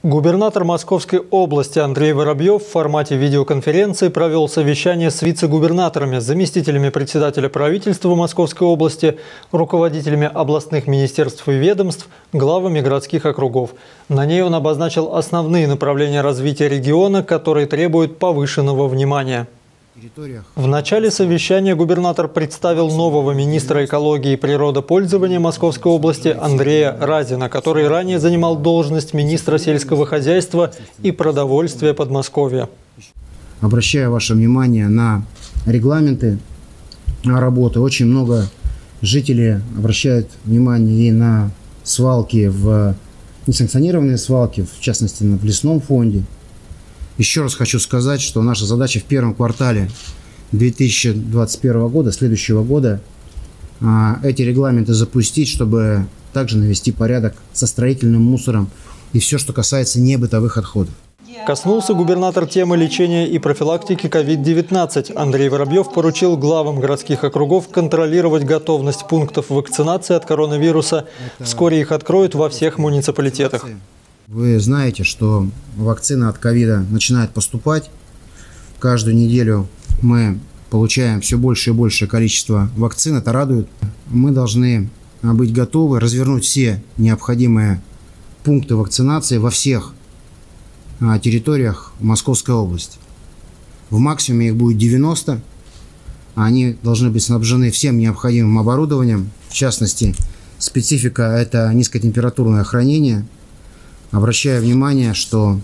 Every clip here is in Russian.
Губернатор Московской области Андрей Воробьев в формате видеоконференции провел совещание с вице-губернаторами, заместителями председателя правительства Московской области, руководителями областных министерств и ведомств, главами городских округов. На ней он обозначил основные направления развития региона, которые требуют повышенного внимания. В начале совещания губернатор представил нового министра экологии и природопользования Московской области Андрея Разина, который ранее занимал должность министра сельского хозяйства и продовольствия Подмосковья. Обращаю ваше внимание на регламенты работы. Очень много жителей обращают внимание и на свалки, несанкционированные свалки, в частности в лесном фонде. Еще раз хочу сказать, что наша задача в первом квартале 2021 года, следующего года, эти регламенты запустить, чтобы также навести порядок со строительным мусором и все, что касается небытовых отходов. Коснулся губернатор темы лечения и профилактики COVID-19. Андрей Воробьев поручил главам городских округов контролировать готовность пунктов вакцинации от коронавируса. Вскоре их откроют во всех муниципалитетах. Вы знаете, что вакцина от ковида начинает поступать. Каждую неделю мы получаем все больше и большее количество вакцин. Это радует. Мы должны быть готовы развернуть все необходимые пункты вакцинации во всех территориях Московской области. В максимуме их будет 90. Они должны быть снабжены всем необходимым оборудованием. В частности, специфика – это низкотемпературное хранение. Обращаю внимание, что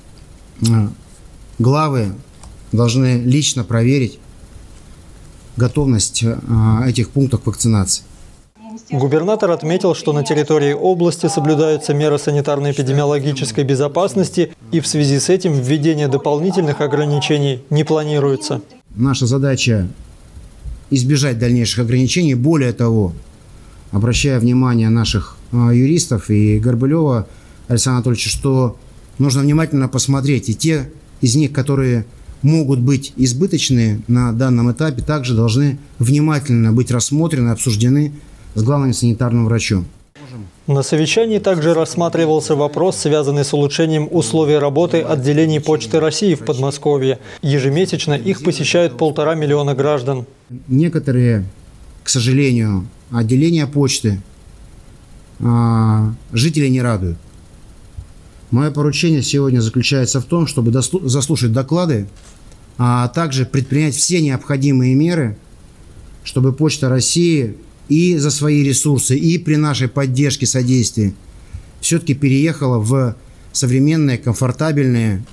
главы должны лично проверить готовность этих пунктов вакцинации. Губернатор отметил, что на территории области соблюдаются меры санитарно-эпидемиологической безопасности, и в связи с этим введение дополнительных ограничений не планируется. Наша задача – избежать дальнейших ограничений. Более того, обращая внимание наших юристов и Горбылева Александра Анатольевича, что нужно внимательно посмотреть, и те из них, которые могут быть избыточные на данном этапе, также должны внимательно быть рассмотрены, обсуждены с главным санитарным врачом. На совещании также рассматривался вопрос, связанный с улучшением условий работы отделений Почты России в Подмосковье. Ежемесячно их посещают 1,5 миллиона граждан. Некоторые, к сожалению, отделения почты жители не радуют. Мое поручение сегодня заключается в том, чтобы заслушать доклады, а также предпринять все необходимые меры, чтобы Почта России и за свои ресурсы, и при нашей поддержке, содействии все-таки переехала в современные, комфортабельные,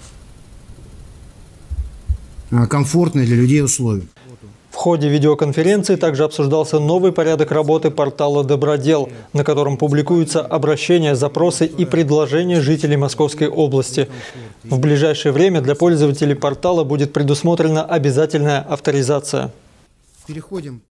комфортные для людей условия. В ходе видеоконференции также обсуждался новый порядок работы портала «Добродел», на котором публикуются обращения, запросы и предложения жителей Московской области. В ближайшее время для пользователей портала будет предусмотрена обязательная авторизация. Переходим.